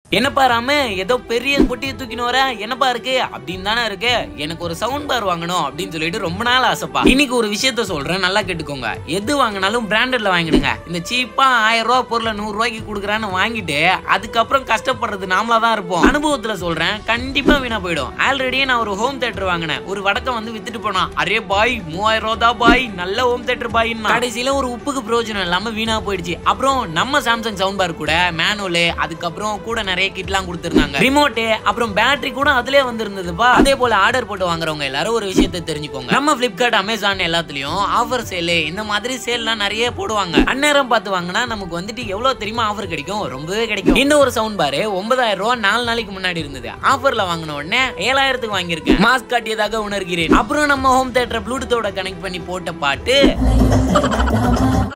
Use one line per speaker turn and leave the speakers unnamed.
என்னப்பா ராமு ஏதோ பெரிய பொட்டியை தூக்கின்னு வர என்னப்பா இருக்கு அப்படின்னு தானே இருக்கு. எனக்கு ஒரு சவுண்ட் பார் வாங்கணும் அப்படின்னு சொல்லிட்டு ரொம்ப நாள் ஆசைப்பா. இன்னைக்கு ஒரு விஷயத்த சொல்றேன், நல்லா கேட்டுக்கோங்க. எது வாங்கினாலும் பிராண்டட்ல வாங்கிடுங்க. இந்த சீப்பா 1000 ரூபாய் பொருளை 100 ரூபாய்க்கு கொடுக்குறான்னு வாங்கிட்டு அதுக்கப்புறம் கஷ்டப்படுறது நாமளா தான் இருப்போம். அனுபவத்துல சொல்றேன், கண்டிப்பா வீணா போயிடும். ஆல்ரெடியே நான் ஒரு ஹோம் தியேட்டர் வாங்கினேன். ஒரு வடக்கம் வந்து வித்துட்டு போனா, அரே பாய் 3000 ரூபா தான் பாய், நல்ல ஹோம் தியேட்டர் பாய். கடைசியில ஒரு உப்புக்கு பிரயோஜனம் இல்லாம வீணா போயிடுச்சு. அப்புறம் நம்ம சாம்சங் சவுண்ட் பார் கூட மேனுவல், அதுக்கப்புறம் கூட நிறைய கிட்லாம் கொடுத்திருந்தாங்க, ரிமோட், அப்புறம் பேட்டரி கூட அதுலயே வந்திருந்ததுப்பா. அதே போல ஆர்டர் போட்டு வாங்குறவங்க எல்லாரும் ஒரு விஷயத்தை தெரிஞ்சுக்கோங்க. நம்ம பிளிப்கார்ட், அமேசான் எல்லாத்துலயும் ஆஃபர் சேல், இந்த மாதிரி சேல்லாம் நிறைய போடுவாங்க. அந்நேரம் பார்த்து வாங்கினா நமக்கு வந்துட்டு எவ்வளவு தெரியுமா ஆஃபர் கிடைக்கும், ரொம்பவே கிடைக்கும். இன்னும் ஒரு சவுண்ட் பார் 9000 ரூபாய் 4 நாளைக்கு முன்னாடி இருந்தது. ஆஃபர்ல வாங்கின உடனே 7000க்கு வாங்கியிருக்கேன். மாஸ்க் காட்டியதாக உணர்கிறேன். அப்புறம் நம்ம ஹோம் தியேட்டர் ப்ளூடூத்தோட கனெக்ட் பண்ணி போட்ட பாட்டு